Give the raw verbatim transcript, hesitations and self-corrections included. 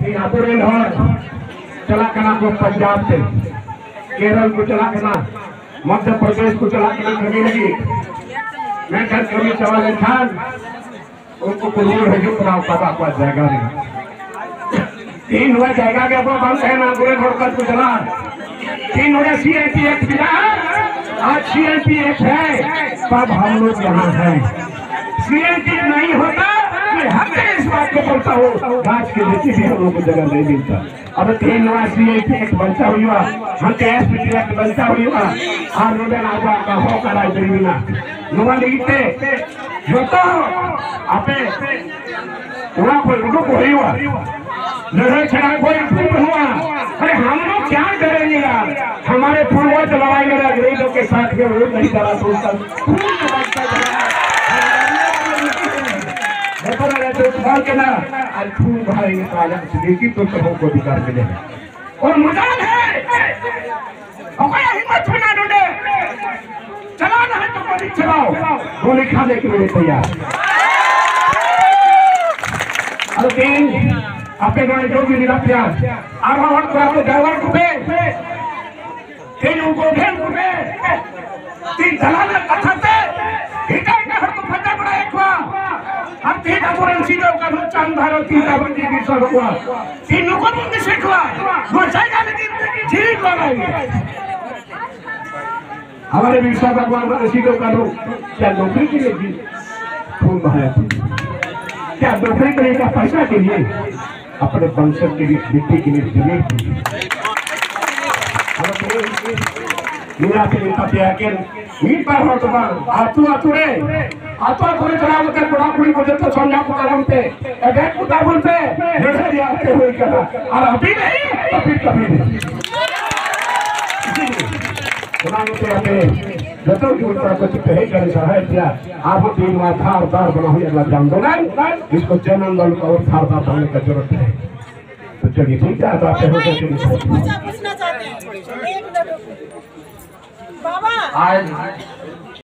Singapore चला करना को पंजाब से, केरल को चला करना, मध्य प्रदेश को चला करना कमी लगी। मैं घर कभी सवाल इंसान उनको कुरूर है जो पुराव पता हुआ जाएगा नहीं। तीन हुआ जाएगा कि अपना बंद है ना बुरे घोड़कर को चला। तीन हो सी एल पी एक्ट मिला, आज सी एल पी एक्ट है, तब हम लोग यहाँ है। सी एल पी नहीं होता हर इस बात को बोलता हो, राज के नीति भी हम लोग को जगह नहीं मिलता। अब तीन हुआ सी एल पी एक्ट बनता हुआ, हम के एस पी एक्ट बनता हुआ, आज रोडन आजा का होकर आज बिना नुआ लिखते जो तो आपे वहाँ कोई रुक हुई हुआ लड़ाई छड़ा कोई रुक हुआ। अरे हम लोग क्या करेंगे यार, हमारे पूर्वज लड़ाई लड़ा अंग्रेजों के साथ में वो नहीं करा तो उसका के ना आज खून भाई देखी तो सबको अधिकार मिले और मजाल है। हिम्मत बना ढूंढे चलाना है तो गोली चलाओ, गोली खाने के लिए तैयार। लेकिन आपके द्वारा जो भी निरा प्यार अब हम आपको ड्राइवर को पे तीन उनको भेज को पे तीन दलाल कथा से हिटा का हर को फटा बड़ा एक हुआ। अब तीन अपुरन सीधे का नो चांद भारत तीन अपुरन जी की सब हुआ, तीन नुको मुंडी सेठ हुआ, वो जाएगा लेकिन ठीक लगाएंगे। हमारे विश्वा भगवान का सीधे का नो क्या नौकरी के लिए जी खून बहाया थी, क्या नौकरी करने का पैसा के लिए, अपने वंशज के लिए, मिट्टी के लिए जमीन के लिए। मीरा से मिलता पिया के मीट पर हो तो बार आतु आतुरे आतु आतुरे चला कर बड़ा कुड़ी को जब तो समझा को करम पे एडेट को दाबुल पे लड़े जाते हुए कहा और अभी नहीं तो फिर कभी नहीं। बनाने के लिए जतो की उत्तर को चिपके है कर सहाय किया। आप तीन माह थारदार बना हुआ अगला जान दो ना, इसको जनन दल का और थारदार बनने का जरूरत है। तो चलिए ठीक है, तो आपसे हो पूछना चाहते हैं बाबा। आज